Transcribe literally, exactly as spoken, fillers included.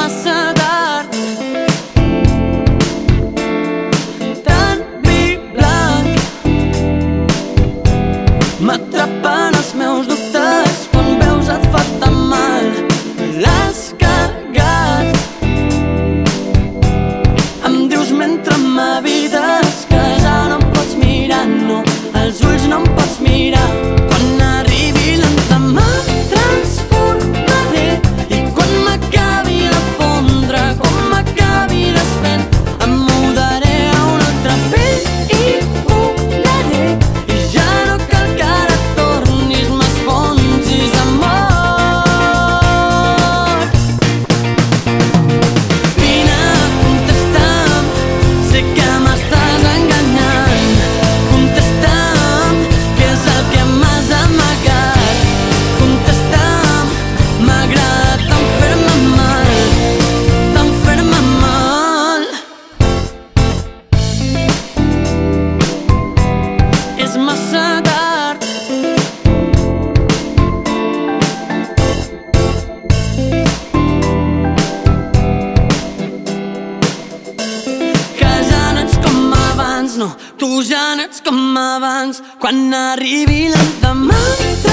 massa tard. Tan vi blanc m'atrapen els meus dubtes quan veus et fa tan mal. L'has cagat, em dius mentre m'evites que ja no em pots mirar, no, els ulls no em pots mirar. Quan arribi l'endemà transformaré i quan m'acabi de fondre, quan m'acabi desfent, em mudaré a una altra pell i volaré i ja no cal que ara tornis, m'esfonsis amor. Vine, contesta'm, sé que m'estàs enganyant. Contesta'm, què és el que m'has amagat. Contesta'm, m'agrada tant fer-me mal, tant fer-me mal. És massa tard. Que ja no ets com abans, no, tu ja no ets com abans. Quan arribi l'endemà